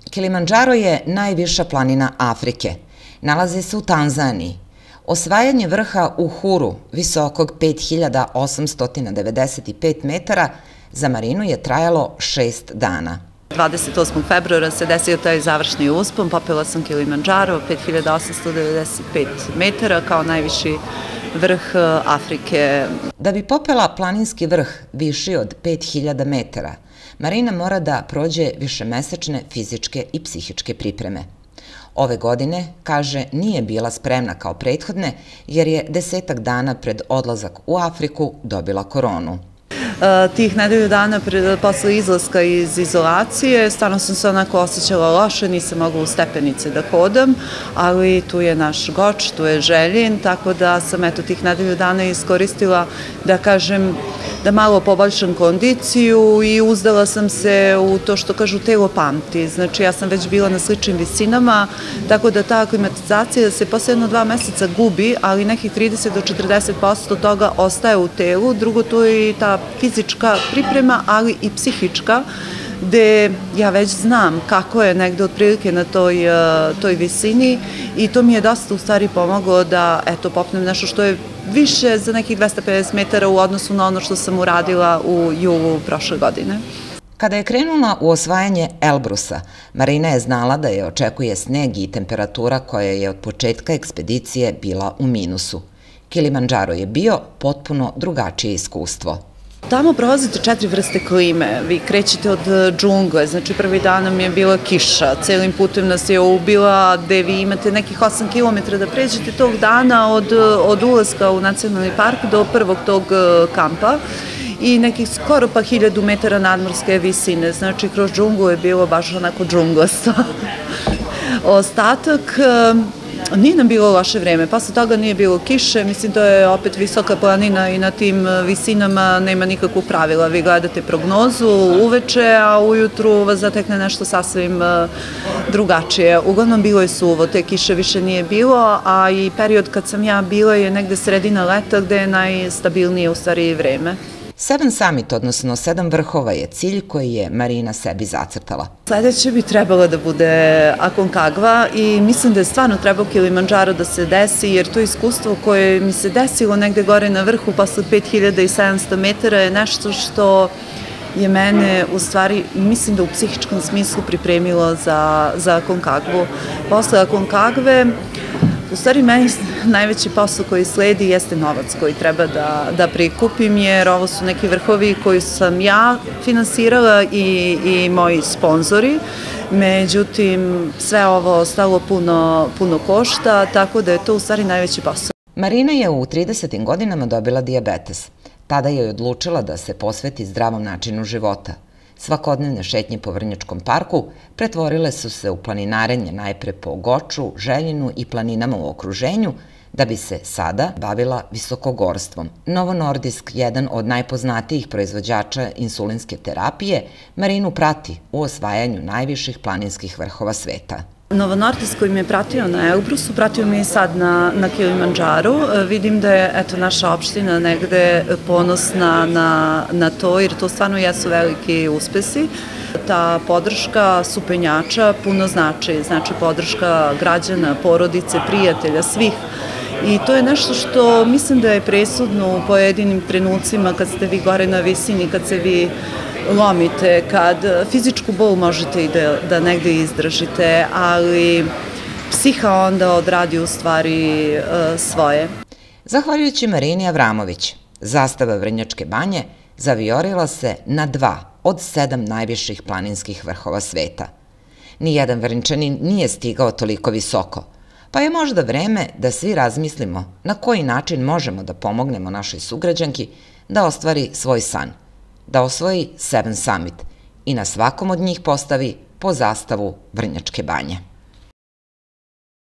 Kilimandžaro je najviša planina Afrike. Nalazi se u Tanzaniji. Osvajanje vrha u Huru, visokog 5895 metara, za Marinu je trajalo 6 dana. 28. februara se desio taj završni uspon, popela sam Kilimandžaro, 5895 metara kao najviši vrh Afrike. Da bi popela planinski vrh viši od 5000 metara, Marina mora da prođe višemesečne fizičke i psihičke pripreme. Ove godine, kaže, nije bila spremna kao prethodne jer je 10 dana pred odlazak u Afriku dobila koronu. Tih nedelju dana posle izlaska iz izolacije stvarno sam se onako osjećala loše, nisam mogla u stepenice da hodam, ali tu je naš Goč, tu je Željin, tako da sam tih nedelju dana iskoristila da kažem da malo poboljšam kondiciju i uzdala sam se u to što kažu telo pamti. Znači ja sam već bila na sličnim visinama, tako da ta aklimatizacija se posle 1-2 meseca gubi, ali nekih 30 do 40% toga ostaje u telu. Drugo, to je i ta fizička priprema, ali i psihička, gde ja već znam kako je negde otprilike na toj visini i to mi je dosta u stvari pomoglo da popnem nešto što je više za nekih 250 metara u odnosu na ono što sam uradila u julu prošle godine. Kada je krenula u osvajanje Elbrusa, Marina je znala da je očekuje sneg i temperatura koja je od početka ekspedicije bila u minusu. Kilimandžaro je bio potpuno drugačije iskustvo. Tamo prolazite 4 vrste klime, vi krećete od džungle, znači prvi dan nam je bila kiša, celim putem nas je ubila, gde vi imate nekih 8 km da pređete tog dana od ulaska u nacionalni park do prvog tog kampa i nekih skoro pa 1000 metara nadmorske visine, znači kroz džunglu je bilo baš onako džunglasto. Ostatak nije nam bilo loše vreme, posle toga nije bilo kiše, mislim to je opet visoka planina i na tim visinama nema nikakvog pravila, vi gledate prognozu uveče, a ujutru vas zatekne nešto sasvim drugačije. Uglavnom bilo je suvo, te kiše više nije bilo, a i period kad sam ja bila je negde sredina leta gde je najstabilnije u stvari vreme. 7 summit, odnosno 7 vrhova je cilj koji je Marina sebi zacrtala. Sledeće bi trebalo da bude Aconcagua i mislim da je stvarno trebao Kilimandžaro da se desi, jer to iskustvo koje mi se desilo negde gore na vrhu posle 5700 metara je nešto što je mene u stvari, mislim da u psihičkom smislu pripremilo za Aconcagua. Posle Aconcagve, u stvari, meni najveći posao koji sledi jeste novac koji treba da prikupim, jer ovo su neki vrhovi koji sam ja finansirala i moji sponzori. Međutim, sve ovo ostalo puno košta, tako da je to u stvari najveći posao. Marina je u 30. godinama dobila dijabetes. Tada je odlučila da se posveti zdravom načinu života. Svakodnevne šetnje po Vrnjačkom parku pretvorile su se u planinarenje najpre po Goču, Željinu i planinama u okruženju, da bi se sada bavila visokogorstvom. Novo Nordisk, jedan od najpoznatijih proizvođača insulinske terapije, Marinu prati u osvajanju najviših planinskih vrhova sveta. Novo Nordisk koji me pratio na Elbrusu, pratio me i sad na Kilimandžaru. Vidim da je naša opština negde ponosna na to, jer to stvarno jesu veliki uspesi. Ta podrška supenjača puno znači podrška građana, porodice, prijatelja, svih. I to je nešto što mislim da je presudno u pojedinim trenucima kad ste vi gore na visini, kad se vi lomite, kad fizičku bol možete i da negde izdržite, ali psiha onda odradi u stvari svoje. Zahvaljujući Marini Avramović, zastava Vrnjačke banje zavijorila se na 2 od 7 najviših planinskih vrhova sveta. Nijedan Vrnčanin nije stigao toliko visoko, pa je možda vreme da svi razmislimo na koji način možemo da pomognemo našoj sugrađanki da ostvari svoj san, da osvoji 7 summit i na svakom od njih postavi po zastavu Vrnjačke banje.